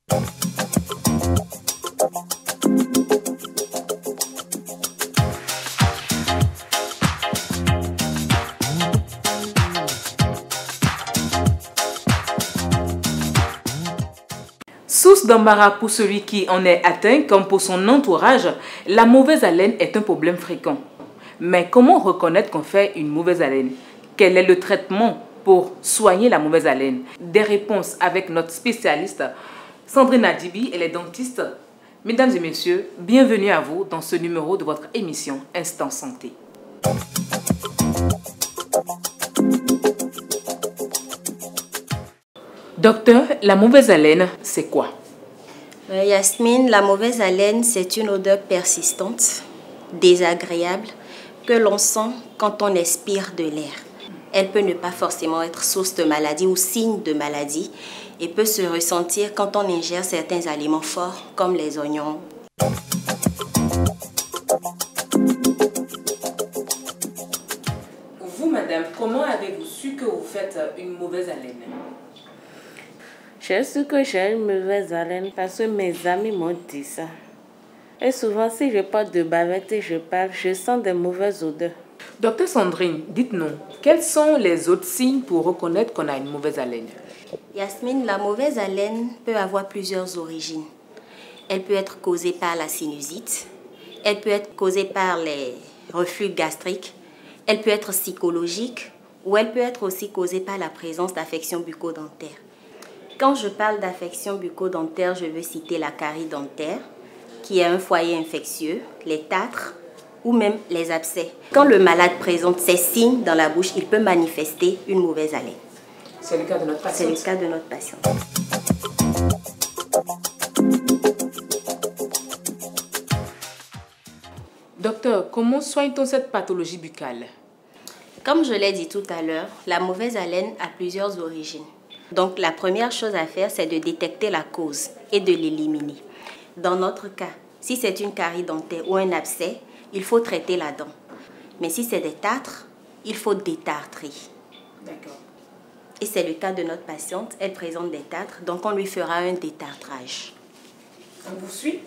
Source d'embarras pour celui qui en est atteint comme pour son entourage, la mauvaise haleine est un problème fréquent. Mais comment reconnaître qu'on fait une mauvaise haleine? Quel est le traitement pour soigner la mauvaise haleine? Des réponses avec notre spécialiste Sandrine Adibi, elle est dentiste. Mesdames et messieurs, bienvenue à vous dans ce numéro de votre émission Instant Santé. Docteur, la mauvaise haleine, c'est quoi? Yasmine, la mauvaise haleine, c'est une odeur persistante, désagréable, que l'on sent quand on expire de l'air. Elle peut ne pas forcément être source de maladie ou signe de maladie et peut se ressentir quand on ingère certains aliments forts comme les oignons. Vous, madame, comment avez-vous su que vous faites une mauvaise haleine? J'ai su que j'ai une mauvaise haleine parce que mes amis m'ont dit ça. Et souvent, si je porte de bavette et je parle, je sens des mauvaises odeurs. Docteur Sandrine, dites-nous, quels sont les autres signes pour reconnaître qu'on a une mauvaise haleine? Yasmine, la mauvaise haleine peut avoir plusieurs origines. Elle peut être causée par la sinusite, elle peut être causée par les reflux gastriques, elle peut être psychologique ou elle peut être aussi causée par la présence d'affections bucco-dentaires. Quand je parle d'affections bucco-dentaires, je veux citer la carie dentaire, qui est un foyer infectieux, les tartres ou même les abcès. Quand le malade présente ces signes dans la bouche, il peut manifester une mauvaise haleine. C'est le cas de notre patiente. C'est le cas de notre patiente. Docteur, comment soigne-t-on cette pathologie buccale? Comme je l'ai dit tout à l'heure, la mauvaise haleine a plusieurs origines. Donc la première chose à faire, c'est de détecter la cause et de l'éliminer. Dans notre cas, si c'est une carie dentaire ou un abcès, il faut traiter la dent. Mais si c'est des tartres, il faut détartrer. D'accord. Et c'est le cas de notre patiente, elle présente des tartres, donc on lui fera un détartrage. On vous suit?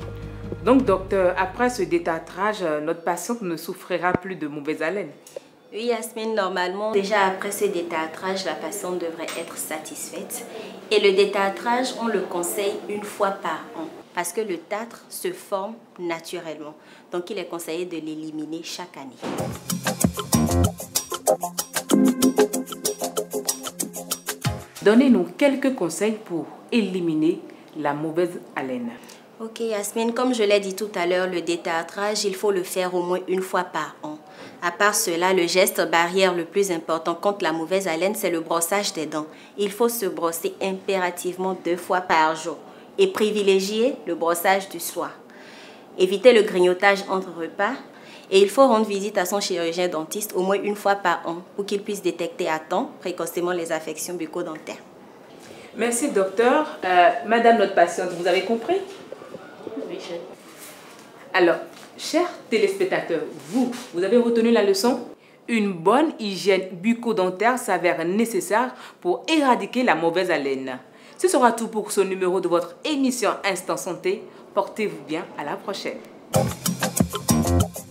Donc, docteur, après ce détartrage, notre patiente ne souffrira plus de mauvaise haleine. Oui, Yasmine, normalement, déjà après ce détartrage, la patiente devrait être satisfaite. Et le détartrage, on le conseille une fois par an. Parce que le tartre se forme naturellement. Donc, il est conseillé de l'éliminer chaque année. Donnez-nous quelques conseils pour éliminer la mauvaise haleine. Ok, Yasmine, comme je l'ai dit tout à l'heure, le détartrage, il faut le faire au moins une fois par an. À part cela, le geste barrière le plus important contre la mauvaise haleine, c'est le brossage des dents. Il faut se brosser impérativement 2 fois par jour et privilégier le brossage du soir. Éviter le grignotage entre repas et il faut rendre visite à son chirurgien dentiste au moins une fois par an pour qu'il puisse détecter à temps précocement les affections bucco-dentaires. Merci, docteur. Madame notre patiente, vous avez compris? Oui, chef. Alors, chers téléspectateurs, vous avez retenu la leçon? Une bonne hygiène bucco-dentaire s'avère nécessaire pour éradiquer la mauvaise haleine. Ce sera tout pour ce numéro de votre émission Instant Santé. Portez-vous bien, à la prochaine.